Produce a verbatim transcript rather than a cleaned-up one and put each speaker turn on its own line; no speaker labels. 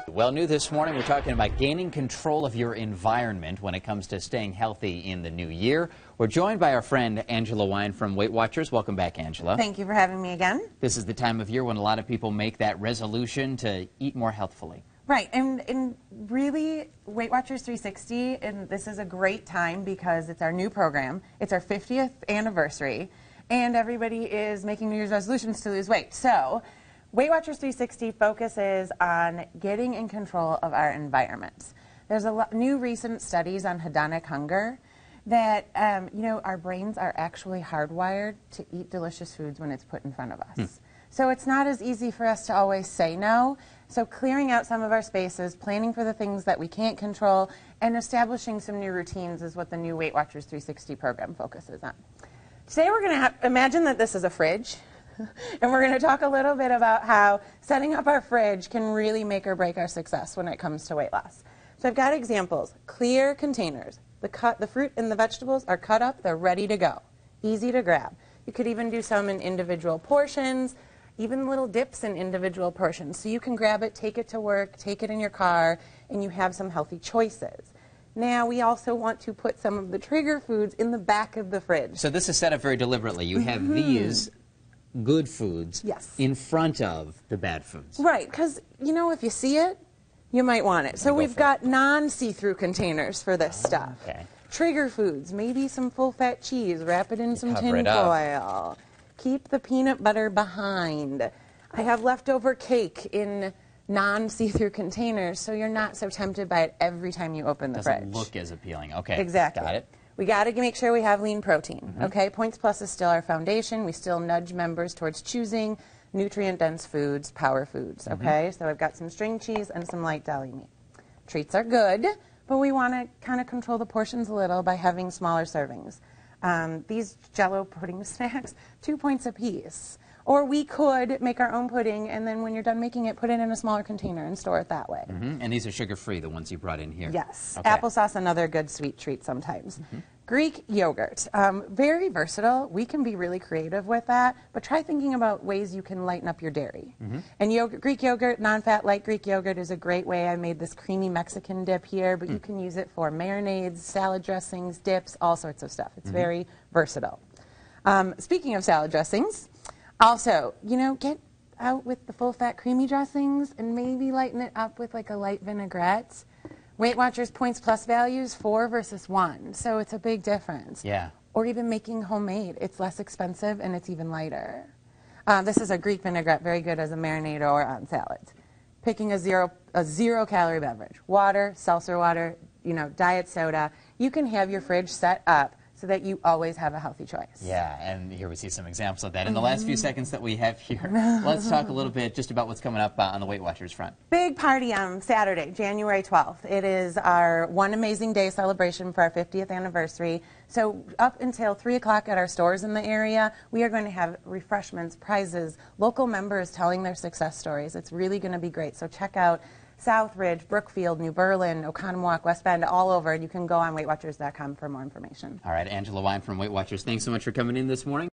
Well, new this morning, we're talking about gaining control of your environment when it comes to staying healthy in the new year. We're joined by our friend Angela Wein from Weight Watchers. Welcome back, Angela.
Thank you for having me again.
This is the time of year when a lot of people make that resolution to eat more healthfully.
Right, and, and really, Weight Watchers three sixty, and this is a great time because it's our new program. It's our fiftieth anniversary, and everybody is making New Year's resolutions to lose weight. So, Weight Watchers three sixty focuses on getting in control of our environment. There's a lot, new recent studies on hedonic hunger that, um, you know, our brains are actually hardwired to eat delicious foods when it's put in front of us. Hmm. So it's not as easy for us to always say no. So clearing out some of our spaces, planning for the things that we can't control, and establishing some new routines is what the new Weight Watchers three sixty program focuses on. Today we're going to imagine that this is a fridge. And we're going to talk a little bit about how setting up our fridge can really make or break our success when it comes to weight loss. So I've got examples. Clear containers. The, cut, the fruit and the vegetables are cut up. They're ready to go. Easy to grab. You could even do some in individual portions, even little dips in individual portions. So you can grab it, take it to work, take it in your car, and you have some healthy choices. Now, we also want to put some of the trigger foods in the back of the fridge.
So this is set up very deliberately. You have mm-hmm. these good foods
yes.
in front of the bad foods.
Right, because, you know, if you see it, you might want it. So we've got non-see-through containers for this oh, stuff.
Okay.
Trigger foods, maybe some full-fat cheese, wrap it in some tin foil. Keep the peanut butter behind. I have leftover cake in non-see-through containers, so you're not so tempted by it every time you open the
Doesn't
fridge.
Doesn't look as appealing. Okay,
exactly.
Got it.
We got to make sure we have lean protein,
mm-hmm.
okay? Points Plus is still our foundation. We still nudge members towards choosing nutrient-dense foods, power foods, mm-hmm. okay? So I've got some string cheese and some light deli meat. Treats are good, but we want to kind of control the portions a little by having smaller servings. Um, these Jell-O pudding snacks, two points a piece. Or we could make our own pudding, and then when you're done making it, put it in a smaller container and store it that way.
Mm-hmm. And these are sugar-free, the ones you brought in here.
Yes.
Okay.
Applesauce, another good sweet treat sometimes. Mm-hmm. Greek yogurt, um, very versatile. We can be really creative with that, but try thinking about ways you can lighten up your dairy. Mm-hmm. And yogurt, Greek yogurt, non-fat light Greek yogurt is a great way. I made this creamy Mexican dip here, but mm. you can use it for marinades, salad dressings, dips, all sorts of stuff. It's mm-hmm. very versatile. Um, speaking of salad dressings, also, you know, get out with the full-fat creamy dressings and maybe lighten it up with like a light vinaigrette. Weight Watchers Points Plus values, four versus one, so it's a big difference.
Yeah.
Or even making homemade. It's less expensive and it's even lighter. Um, this is a Greek vinaigrette, very good as a marinade or on salads. Picking a zero, a zero-calorie beverage. Water, seltzer water, you know, diet soda. You can have your fridge set up so that you always have a healthy choice.
Yeah, and here we see some examples of that. In the last few seconds that we have here, let's talk a little bit just about what's coming up uh, on the Weight Watchers front.
Big party on Saturday, January twelfth. It is our One Amazing Day celebration for our fiftieth anniversary. So up until three o'clock at our stores in the area, we are going to have refreshments, prizes, local members telling their success stories. It's really going to be great. So check out Southridge, Brookfield, New Berlin, Oconomowoc, West Bend, all over. You can go on weight watchers dot com for more information.
All right, Angela Wein from Weight Watchers, thanks so much for coming in this morning.